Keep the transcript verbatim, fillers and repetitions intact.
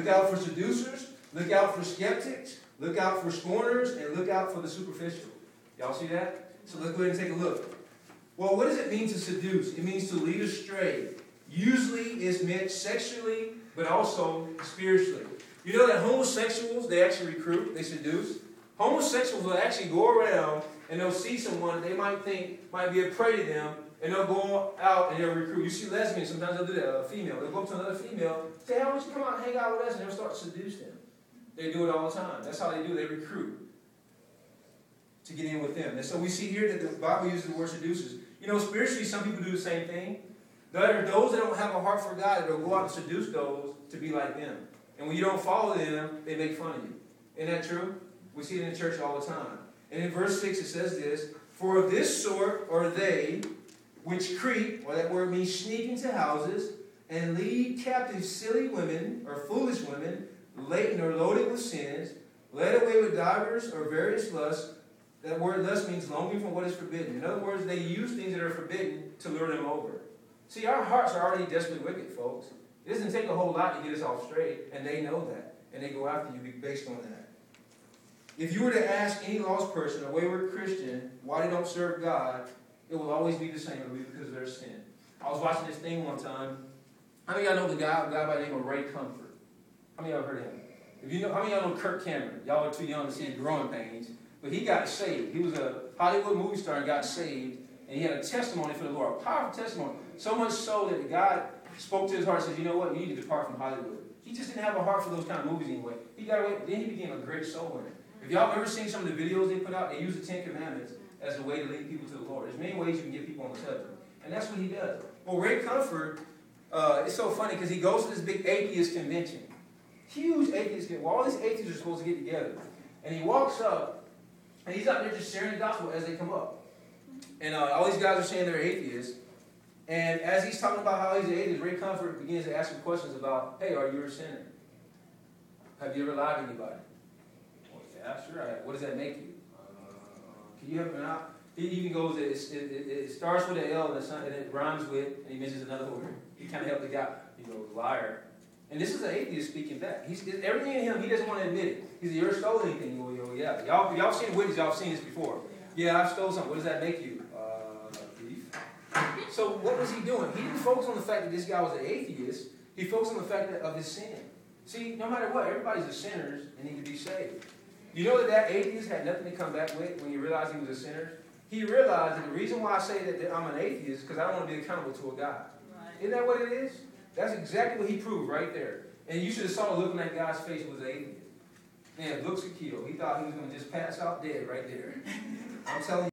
Look out for seducers. Look out for skeptics. Look out for scorners. And look out for the superficial. Y'all see that? So let's go ahead and take a look. Well, what does it mean to seduce? It means to lead astray. Usually it's meant sexually, but also spiritually. You know that homosexuals, they actually recruit, they seduce. Homosexuals will actually go around and they'll see someone they might think might be a prey to them, and they'll go out and they'll recruit. You see lesbians, sometimes they'll do that, a female. They'll go up to another female, say, hey, why don't you come out and hang out with us? And they'll start to seduce them. They do it all the time. That's how they do it. They recruit to get in with them. And so we see here that the Bible uses the word seduces. You know, spiritually, some people do the same thing. There are those that don't have a heart for God that will go out and seduce those to be like them. And when you don't follow them, they make fun of you. Isn't that true? We see it in the church all the time. And in verse six it says this, for of this sort are they which creep, or that word means sneak into houses, and lead captive silly women, or foolish women, laden or loaded with sins, led away with divers or various lusts. That word lust means longing for what is forbidden. In other words, they use things that are forbidden to lure them over. See, our hearts are already desperately wicked, folks. It doesn't take a whole lot to get us off straight, and they know that. And they go after you based on that. If you were to ask any lost person, a wayward Christian, why they don't serve God, it will always be the same. It will be because of their sin. I was watching this thing one time. How many of y'all know the guy, a guy by the name of Ray Comfort? How many of y'all heard of him? If you know, how many of y'all know Kirk Cameron? Y'all are too young to see Growing Pains. But he got saved. He was a Hollywood movie star and got saved. And he had a testimony for the Lord, a powerful testimony. So much so that God spoke to his heart and said, you know what, you need to depart from Hollywood. He just didn't have a heart for those kind of movies anyway. He got away, then he became a great soul winner. If y'all have ever seen some of the videos they put out, they use the Ten Commandments as a way to lead people to the Lord. There's many ways you can get people on the subject. And that's what he does. Well, Ray Comfort, uh, it's so funny because he goes to this big atheist convention. Huge atheist convention. Well, all these atheists are supposed to get together. And he walks up, and he's out there just sharing the gospel as they come up. And uh, all these guys are saying they're atheists. And as he's talking about how he's an atheist, Ray Comfort begins to ask him questions about, hey, are you a sinner? Have you ever lied to anybody? Well, yeah, sure I have. What does that make you? Uh, can you help me out? He even goes, it, it, it, it starts with an L and, and it rhymes with, and he mentions another word. He kind of helped the guy. He goes, liar. And this is an atheist speaking back. He's, everything in him, he doesn't want to admit it. He said, you ever stole anything? You go, yo, yeah. Y'all, y'all seen witness, y'all seen this before. Yeah, I stole something. What does that make you? Uh, thief. So what was he doing? He didn't focus on the fact that this guy was an atheist. He focused on the fact that, of his sin. See, no matter what, everybody's a sinner and need to be saved. You know that that atheist had nothing to come back with when he realized he was a sinner? He realized that the reason why I say that, that I'm an atheist is because I don't want to be accountable to a God. Right. Isn't that what it is? That's exactly what he proved right there. And you should have saw the look on that guy's face was an atheist. Man, looks could kill. He thought he was going to just pass out dead right there. I'm telling you.